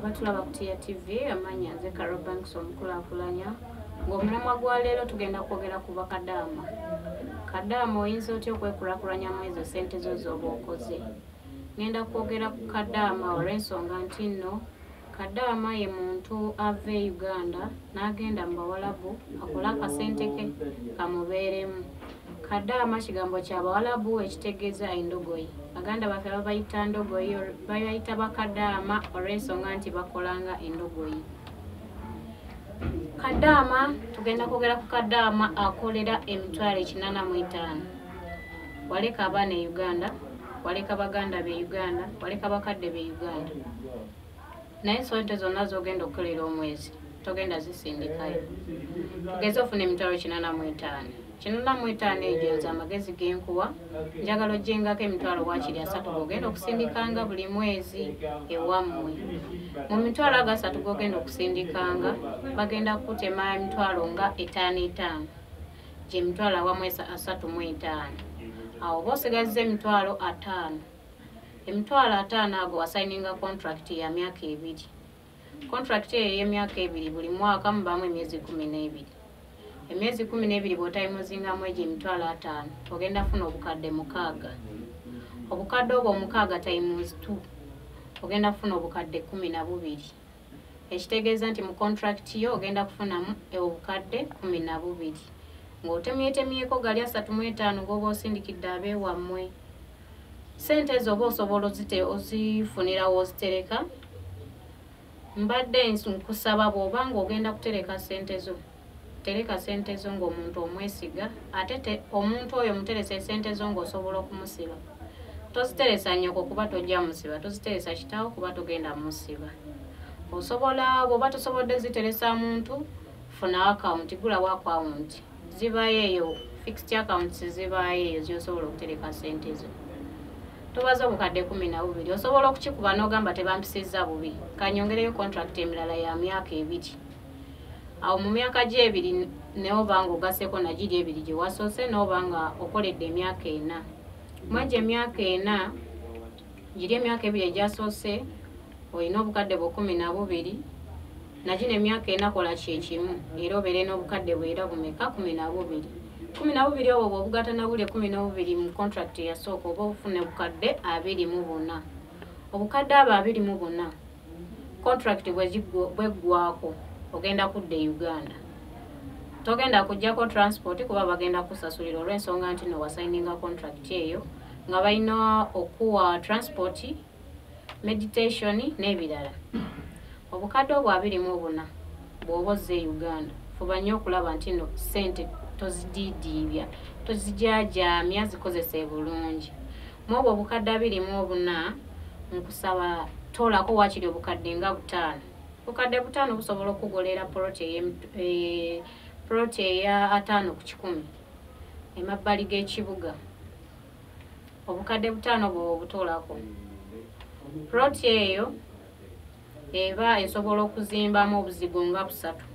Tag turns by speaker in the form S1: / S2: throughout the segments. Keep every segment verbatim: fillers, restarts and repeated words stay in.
S1: abatulaba ku T T V amanya nze Carol Banks omukulakulanya ng'omulamwa gwa leero tugenda kwogera ku bakadaama. Kadaama oyinza otya okwekulakulanyamu ezo ssente zo z'oba okoze? Ngenda kwogera ku kadaama olw'ensonga nti nno kadaama ye muntu ava e Uganda n'agenda mu Bawalabu akola akasente ke kamubeeremu. Kadaama kigambo kya Bawalabu ekitegeeza endogoyi. Baganda baffe babayita ndogoyi bayita bakadaama olw'ensonga nti bakolanga endogoyi. Kadaama tugenda kwogera ku kadaama akolera emitwalo ekinaana mu etaano. Waleka abaana e Uganda, waleka baganda be Uganda, waleka bakadde be Uganda. Naye ssente zonna z'ogenda okukolera omwezi togenda zisindikayo. Tugeze ofuna emitwalo kinaana mu etaano. Kinaana mu etaano egyo nze amagezi genkuwa njagala oggyengako emitwalo waakiri asatu g'ogenda okusindikanga buli mwezi ewammwe. Mu mitwalo ago asatu g'ogenda okusindikanga bagenda kutema emitwalo nga etaano etaano gye mitwalo awamu asatu mu etaano. Awo oba osigaziza emitwalo ataano. Emitwalo ataano ago wasayininga contract ya myaka ebiri. Contract eyo ey'emyaka ebiri buli mwaka mubaamu emyezi kumi n'ebiri. Emyezi kumi n'ebiri bw'otayimuzingamu egyo emitwalo ataano ogenda funa obukadde mukaaga. Obukadde obwo omukaaga times two ogenda funa obukadde kumi na bubiri. Ekitegeeza nti mu contract yo ogenda kufunamu obukadde kumi na bubiri. Ng'otemyetemyeko gali asatu mu etaano g'oba osindikidde abeewammwe. Ssente ezo oba osobola ozifunira w'ozitereka. Mbadde nkusaba bw'oba ng'ogenda kutereka ssente zo, tereka ssente zo ng'omuntu omwesiga, ate omuntu oyo muteresa ssente zo ng'osobola okumusiba. Toziteresa nnyoko kuba tojja musiba, toziteresa kitaawo kuba togenda musiba. Osobola bw'oba tosobodde ziteresa muntu, funa akawunti, gulawo akawunti. Zibaayo eyo, fixed accounts zibaayo eyo z'osobola okutereka ssente zo. Tobaza obukadde kumi na bubiri. Osobola okukikuba n'ogamba tebampisizza bubi. Kanyongereyo contract emirala ya myaka ebiri. Awo mu myaka gye ebiri neoba nga ogaseko nagiri ebiri gye wasoose n'oba nga okoledde emyaka ena. Mu egyo emyaka ena, giri emyaka ebiri egyasoose olina obukadde bwo kumi na bubiri. Nagino emyaka ena kola kyekimu era obeere n'obukadde bwera bumeka kumi na bubiri. Kumi na bubiri obwo bw'obugatana buli kumi na bubiri mu contract eyasooka oba ofune obukadde abiri mu buna. Obukadde abo abiri mu buna contract bweggwako ogenda kudda e Uganda. Togenda kujjako transport kuba bagenda kusasulira olw'ensonga nti no wasayininga contract eyo nga balina okuwa transport, meditation n'ebirala. Obukadde obwo abiri mu buna bw'oba ozze e Uganda fuba nnyo okulaba nti no ssente tozidiidiibya, tozijajaamya, zikozese bulungi. Mu obwo obukadde abiri mu buna nkusaba toolako waakiri obukadde nga butaano. Obukadde butaano busobola okugolera ploti eya ataano ku kikumi emabbali g'ekibuga. Obukadde butaano bwo obutoolako. Ploti eyo eba esobola okuzimbamu obuzigo nga busatu.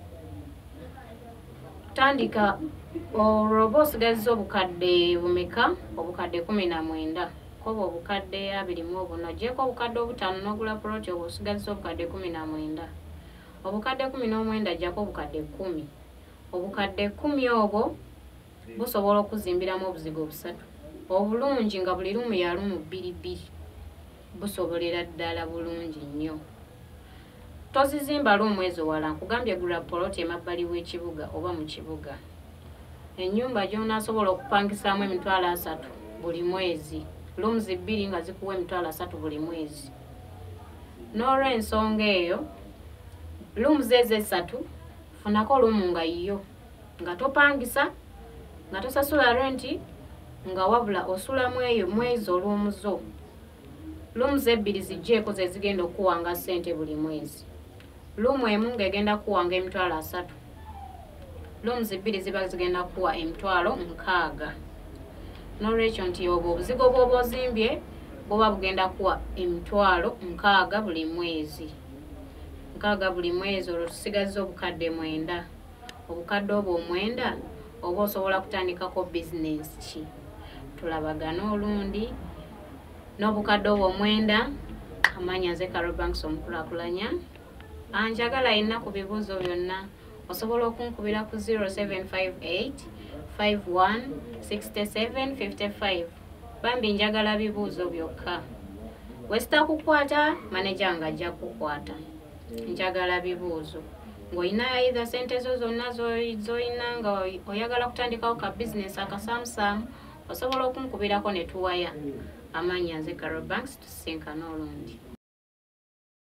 S1: Tandika olwoba osigaziza obukadde bumeka, obukadde kumi na mwenda. Koba obukadde abiri mu buna gyeko obukadde obutaano n'ogula ploti obwo osigaziza obukadde kumi na mwenda. Obukadde kumi n'omwenda gyako obukadde kkumi. Obukadde kkumi obwo busobola okuzimbiramu obuzigo busatu. Obulungi nga buli lumu ya lumu bbiri bbiri. Busobolera ddala bulungi nnyo. Tozizimba lumwezi owala, nkugambye gula ploti emabbali w'ekibuga oba mu kibuga. Ennyumba gy'onaasobola okupangisaamu emitwalo asatu buli mwezi. Rooms bbiri nga zikuwa emitwalo asatu buli mwezi. N'olw'ensonga eyo, rooms ezo esatu funako lumu nga yo, nga topangisa, nga tosasula renti, nga wabula osulamu eyo mwezi olw'omu zo. Rooms ebbiri zijjeeko ze zigenda okuwanga ssente buli mwezi. Lumu emu ng'egenda kuwanga emitwalo asatu. Rooms bbiri ziba zigenda kuwa emitwalo nkaaga. N'olwekyo nti obwo obuzigo bw'oba ozimbye buba bugenda kuwa emitwalo nkaaga buli mwezi. Nkaaga buli mwezi olwo tusigaza obukadde mwenda. Obukadde obwo omwenda oba osobola kutandikako bizinesi ki. Tulabagana olundi n'obukadde obwo omwenda Amanya nze Carol Banks omukulakulanya. Anjagala yenna ku bibuuzo byonna osobola okunkubira ku zero seven five eight five one six seven five five. Bambi njagala bibuuzo byokka. Wesitakukwata manager nga ajja kukwata. Njagala bibuuzo. Ng'olina either sente zo zonna z'olina nga oyagala kutandikawo ka business akasamusamu osobola okunkubirako ne tuwaya. Amanya nze Carol Banks, tusinkana olundi.